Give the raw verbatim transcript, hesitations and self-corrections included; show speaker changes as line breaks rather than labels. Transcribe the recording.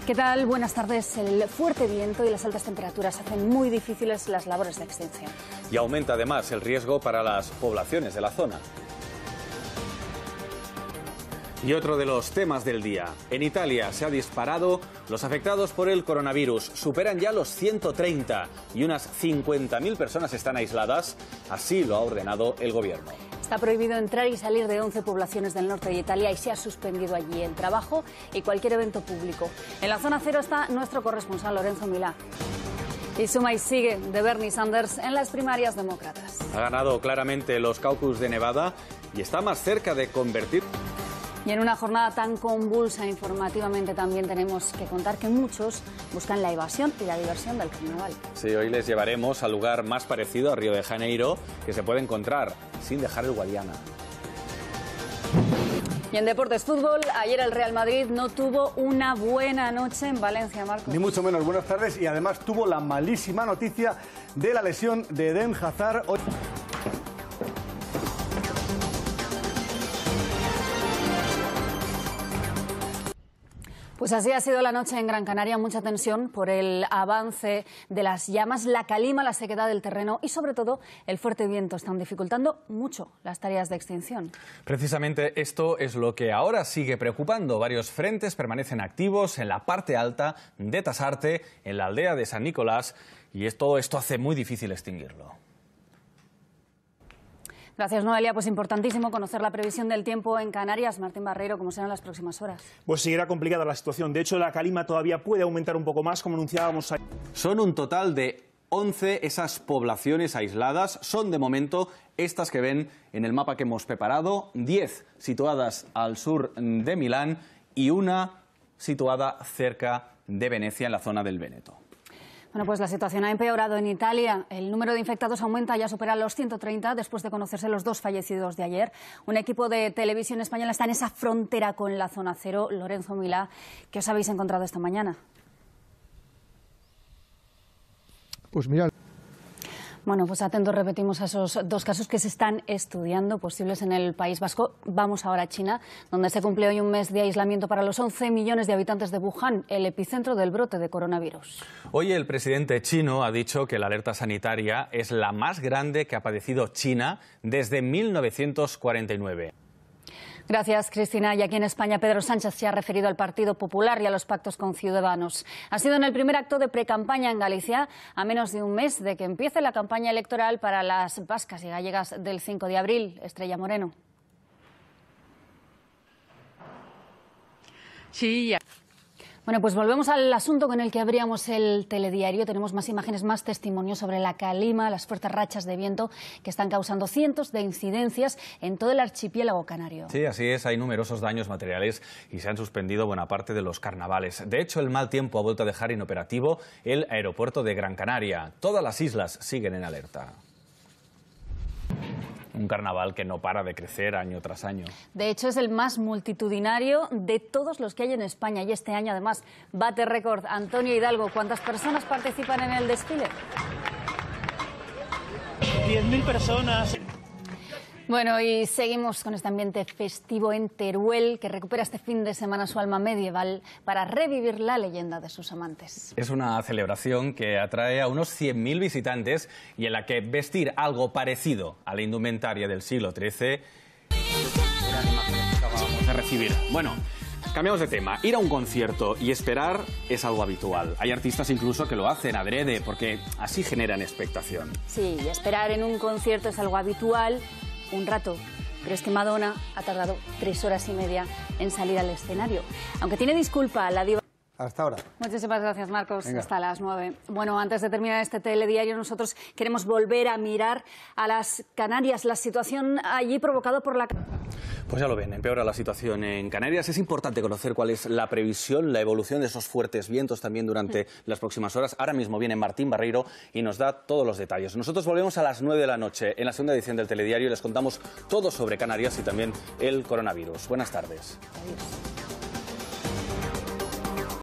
¿Qué tal? Buenas tardes. El fuerte viento y las altas temperaturas hacen muy difíciles las labores de extinción.
Y aumenta además el riesgo para las poblaciones de la zona. Y otro de los temas del día. En Italia se ha disparado. Los afectados por el coronavirus superan ya los ciento treinta y unas cincuenta mil personas están aisladas. Así lo ha ordenado el gobierno.
Está prohibido entrar y salir de once poblaciones del norte de Italia y se ha suspendido allí el trabajo y cualquier evento público. En la zona cero está nuestro corresponsal Lorenzo Milá. Y suma y sigue de Bernie Sanders en las primarias demócratas.
Ha ganado claramente los caucus de Nevada y está más cerca de convertir...
Y en una jornada tan convulsa informativamente también tenemos que contar que muchos buscan la evasión y la diversión del carnaval.
Sí, hoy les llevaremos al lugar más parecido a Río de Janeiro que se puede encontrar sin dejar el Guadiana.
Y en deportes fútbol, ayer el Real Madrid no tuvo una buena noche en Valencia, Marcos.
Ni mucho menos, buenas tardes, y además tuvo la malísima noticia de la lesión de Eden Hazard. Hoy...
Pues así ha sido la noche en Gran Canaria, mucha tensión por el avance de las llamas, la calima, la sequedad del terreno y sobre todo el fuerte viento están dificultando mucho las tareas de extinción.
Precisamente esto es lo que ahora sigue preocupando. Varios frentes permanecen activos en la parte alta de Tasarte, en la aldea de San Nicolás, y todo esto hace muy difícil extinguirlo.
Gracias, Noelia. Pues importantísimo conocer la previsión del tiempo en Canarias. Martín Barreiro, ¿cómo serán las próximas horas?
Pues seguirá complicada la situación. De hecho, la calima todavía puede aumentar un poco más, como anunciábamos ayer.
Son un total de once esas poblaciones aisladas. Son, de momento, estas que ven en el mapa que hemos preparado. diez situadas al sur de Milán y una situada cerca de Venecia, en la zona del Véneto.
Bueno, pues la situación ha empeorado en Italia. El número de infectados aumenta, ya supera los ciento treinta después de conocerse los dos fallecidos de ayer. Un equipo de televisión española está en esa frontera con la zona cero. Lorenzo Milá, ¿qué os habéis encontrado esta mañana?
Pues mira...
Bueno, pues atentos, repetimos, a esos dos casos que se están estudiando, posibles en el País Vasco. Vamos ahora a China, donde se cumple hoy un mes de aislamiento para los once millones de habitantes de Wuhan, el epicentro del brote de coronavirus.
Hoy el presidente chino ha dicho que la alerta sanitaria es la más grande que ha padecido China desde mil novecientos cuarenta y nueve.
Gracias, Cristina. Y aquí en España, Pedro Sánchez se ha referido al Partido Popular y a los pactos con Ciudadanos. Ha sido en el primer acto de precampaña en Galicia, a menos de un mes de que empiece la campaña electoral para las vascas y gallegas del cinco de abril. Estrella Moreno.
Sí, ya.
Bueno, pues volvemos al asunto con el que abríamos el telediario. Tenemos más imágenes, más testimonios sobre la calima, las fuertes rachas de viento que están causando cientos de incidencias en todo el archipiélago canario.
Sí, así es. Hay numerosos daños materiales y se han suspendido buena parte de los carnavales. De hecho, el mal tiempo ha vuelto a dejar inoperativo el aeropuerto de Gran Canaria. Todas las islas siguen en alerta. Un carnaval que no para de crecer año tras año.
De hecho, es el más multitudinario de todos los que hay en España y este año además bate récord. Antonio Hidalgo, ¿cuántas personas participan en el desfile?
diez mil personas.
Bueno, y seguimos con este ambiente festivo en Teruel, que recupera este fin de semana su alma medieval para revivir la leyenda de sus amantes.
Es una celebración que atrae a unos cien mil visitantes y en la que vestir algo parecido a la indumentaria del siglo trece eran imágenes que acabábamos de recibir. Bueno, cambiamos de tema. Ir a un concierto y esperar es algo habitual. Hay artistas incluso que lo hacen adrede porque así generan expectación.
Sí, esperar en un concierto es algo habitual. Un rato, pero es que Madonna ha tardado tres horas y media en salir al escenario. Aunque tiene disculpa, la diva...
Hasta ahora.
Muchísimas gracias, Marcos.
Venga.
Hasta las nueve. Bueno, antes de terminar este telediario, nosotros queremos volver a mirar a las Canarias, la situación allí provocada por la...
Pues ya lo ven, empeora la situación en Canarias. Es importante conocer cuál es la previsión, la evolución de esos fuertes vientos también durante mm. las próximas horas. Ahora mismo viene Martín Barreiro y nos da todos los detalles. Nosotros volvemos a las nueve de la noche en la segunda edición del telediario y les contamos todo sobre Canarias y también el coronavirus. Buenas tardes.
Adiós.